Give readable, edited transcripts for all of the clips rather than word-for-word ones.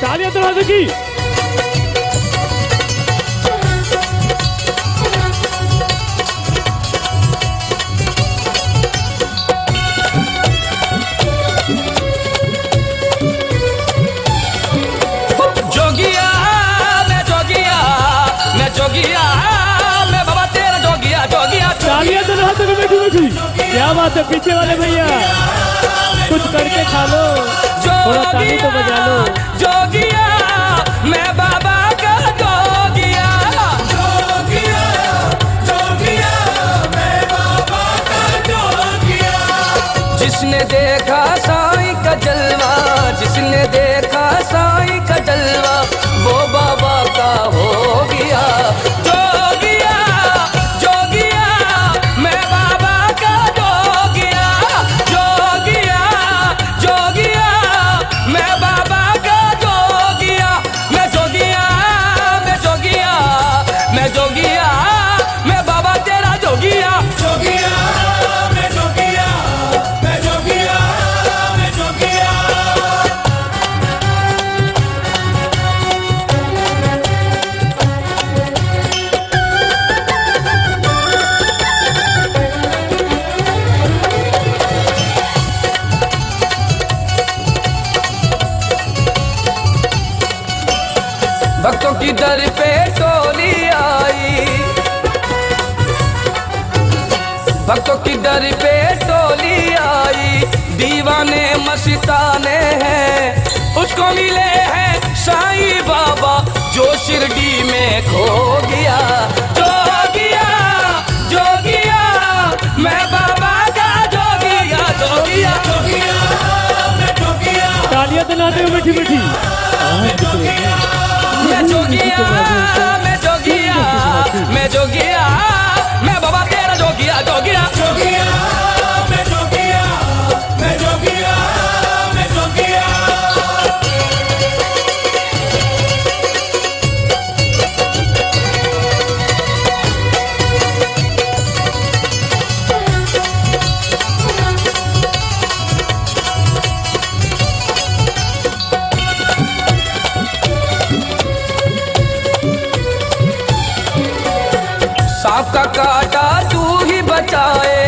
तालियां दरवाजे की। जोगिया मैं बाबा तेरा जोगिया जोगिया। तालियां दरवाजे में बैठी बैठी। क्या बात है पीछे वाले भैया, कुछ करके खा लो, थोड़ा ताली तो बजा लो। जोगिया मैं बाबा का जोगिया, जोगिया जोगिया मैं बाबा का जोगिया। जिसने देखा साईं का जलवा, जिसने देखा साईं का जलवा, वो बाबा का हो गया। जोगिया जोगिया मैं बाबा का जोगिया, जोगिया जोगिया मैं बाबा का जोगिया। मैं जोगिया मैं जोगिया मैं जोगिया मैं बाबा तेरा जोगिया, जोगिया मैं जोगिया मैं जोगिया मैं जोगिया। भक्तों की दर पे टोली आई, भक्तों की दर पे टोली आई, दीवाने मस्ताने हैं, उसको मिले हैं साईं बाबा जो शिरडी में खो गया। जोगिया जोगिया मैं बाबा का जोगिया, जोगिया जोगिया मैं जोगिया। तालियां दरवाजे में बैठी बैठी। मैं जोगिया मैं जोगिया मैं जोगिया मैं बाबा तेरा जोगिया, जोगिया जोगिया मैं जोगिया मैं जोगिया मैं जोगिया। सांप का काटा तू ही बचाए,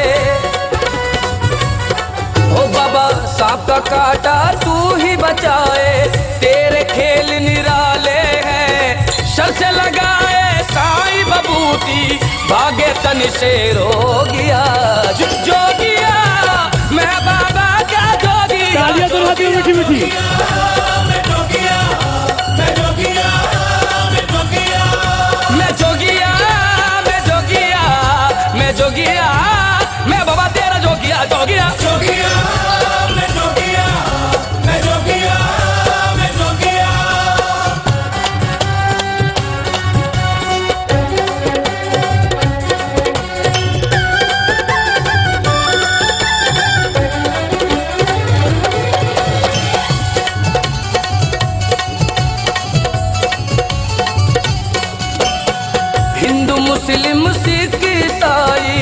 ओ बाबा सांप का काटा तू ही बचाए, तेरे खेल निराले हैं, सर से लगाए साईं बबूती, भागे तन से रो गया। जोगिया मैं बाबा का जोगिया। तालियां दरवाजे में बैठी बैठी। मैं जोगिया मैं जोगिया मैं जोगिया मैं जोगिया मैं जोगिया मैं बाबा तेरा जोगिया, जोगिया जोगिया मैं जोगिया मैं जोगिया मैं जोगिया। हिंदू मुस्लिम सिख ईसाई,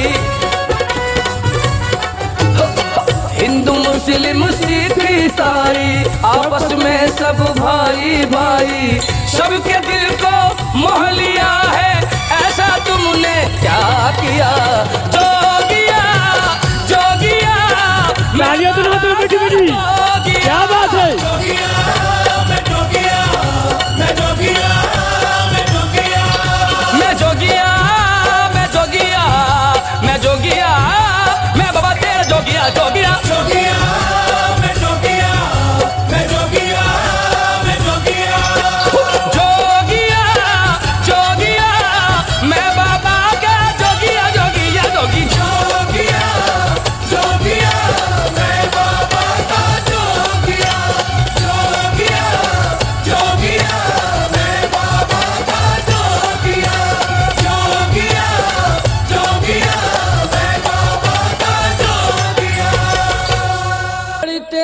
हिंदू मुस्लिम सिख ईसाई, आपस में सब भाई भाई, सबके दिल को मोह लिया है, ऐसा तुमने क्या किया। जोगिया जोगिया तालियां दरवाजे में बैठी बैठी। क्या बात है। जोगिया मैं जोगिया मैं जोगिया मैं जोगिया मैं जोगिया मैं जोगिया मैं जोगिया मैं बाबा तेरा जोगिया, जोगिया जोगिया मैं जोगिया मैं जोगिया मैं जोगिया। जोगिया जोगिया मैं बाबा का जोगिया, जोगिया जोगी जोगिया जोगिया मैं बाबा का जोगिया, जोगिया जोगिया मैं बाबा का जोगिया, जोगिया जोगिया मैं बाबा का जोगिया। बढ़ते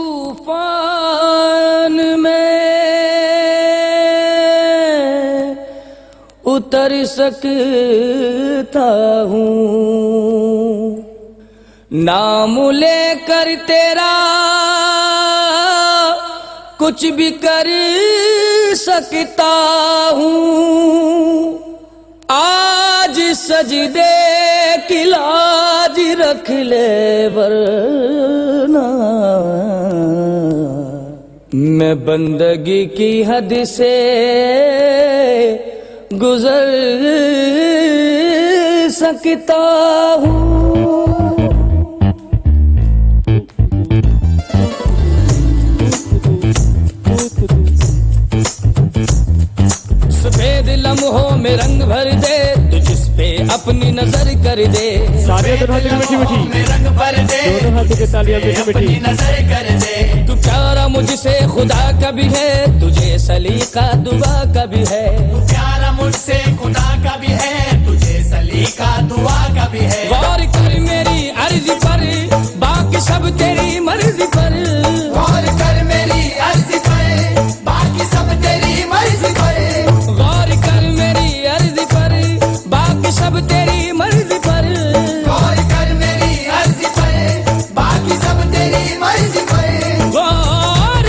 तूफान में उतर सकता हूँ, नाम लेकर तेरा कुछ भी कर सकता हूँ, आज सजदे की लाज रख ले, वरना मैं बंदगी की हद से गुजर सकता हूँ। सफेद लम्हों में रंग भर दे, तू जिस पे अपनी नजर कर दे। सारे दोनों हाथों की मीठी रंग भर दे, दोनों हाथों की तालियां मीठी मीठी। नजर कर दे। तू प्यारा मुझसे खुदा का भी है, तुझे सलीका दुआ का भी है। तू प्यारा मुझसे खुदा का भी है, तुझे सलीका दुआ का भी है। गौर कर मेरी अर्जी पर, बाकी सब तेरी मर्जी पर। गौर कर मेरी अर्जी पर, बाकी सब तेरी मर्जी पर। गौर कर मेरी अर्जी पर, बाकी सब तेरी मर्जी पर। गौर कर मेरी अर्जी पर, बाकी सब तेरी मर्जी पर। गौर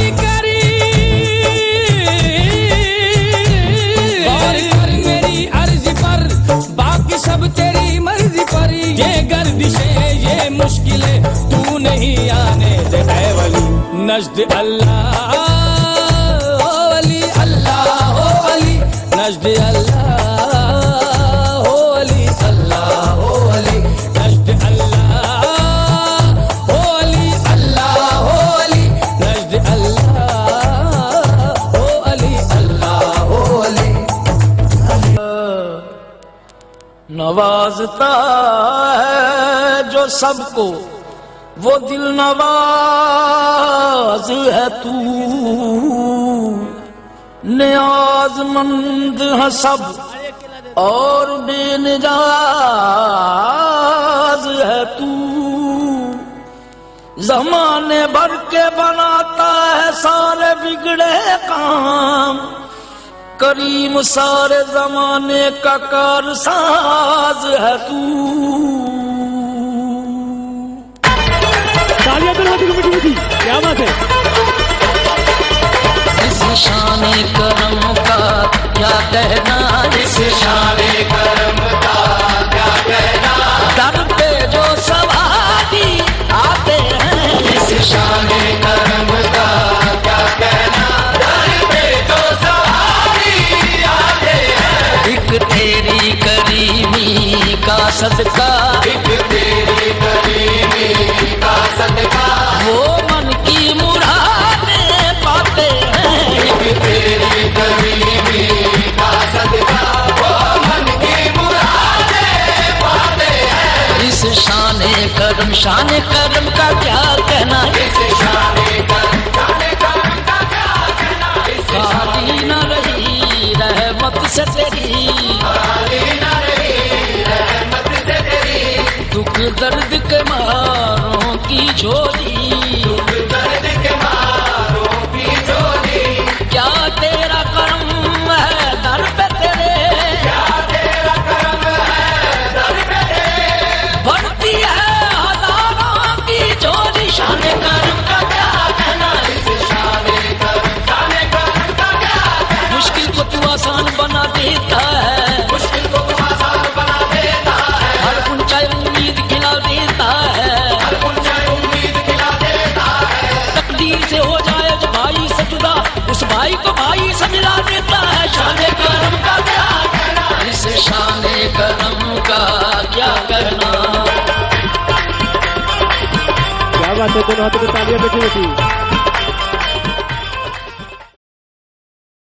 कर मेरी अर्जी पर, बाकी सब तेरी मर्जी पर। ये गर्दिशें ये मुश्किलें तू नहीं आने दे ऐ वली। नज़्द अल्लाह ओ वली, अल्लाह हो वली। नज़्द अल्लाह हो वली, अल्लाह हो वली। नज़्द अल्लाह हो वली, अल्लाह हो वली। नज़्द अल्लाह हो वली, अल्लाह हो वली। नवाजता है जो सबको, वो दिल नवाज है तू। नियाजमंद है सब और बेनियाज है तू। जमाने भर के बनाता है सारे बिगड़े काम, करीम सारे जमाने का कारसाज है तू। तालियां दोनों हाथों की मीठी मीठी। क्या बात है। इस शाने करम का क्या कहना, इस शाने करम का क्या कहना। दर पे जो सवारी आते हैं, इस शाने करम का क्या कहना। दर पे जो सवारी आते हैं, एक तेरी करीमी का सदका, एक तेरी करीमी का सदका। वो मन की मुरादें पाते हैं, एक तेरी करीमी का सदका। वो मन की मुरादें पाते हैं। इस शाने करम का क्या कहना, इस शाने करम का क्या कहना। खाली न रही रहमत से तेरी, खाली न रही रहमत से तेरी। दुख दर्द के मारों की झोली, दुख दर्द के मारों की झोली। क्या तेरा करम है दर पे तेरे, क्या तेरा करम है दर पे तेरे। बढ़ती है हजारों की झोली। शाने करम का क्या कहना, इस शाने करम का क्या कहना। मुश्किल को तू आसान बना देता है, मुश्किल को तू आसान बना देता है। हर ऊंचाई उम्मीद खिला देता है, हर ऊंचाई उम्मीद खिला देता है। तकदीर से हो जाए जो भाई से जुदा, उस भाई को भाई से मिला देता है। शाने करम का क्या कहना, इस शाने करम का क्या कहना। क्या बात है। दोनों हाथों की तालियां मीठी मीठी।